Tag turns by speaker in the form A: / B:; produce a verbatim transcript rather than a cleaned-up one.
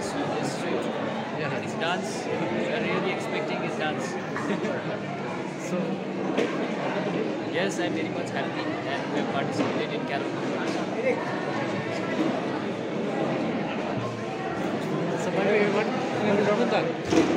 A: this this trip.
B: Yeah.
A: His dance, we are really expecting his dance.
B: So,
A: Yes, I'm very much happy that we have participated in karaoke.
B: so by the way, what what is wrong with that?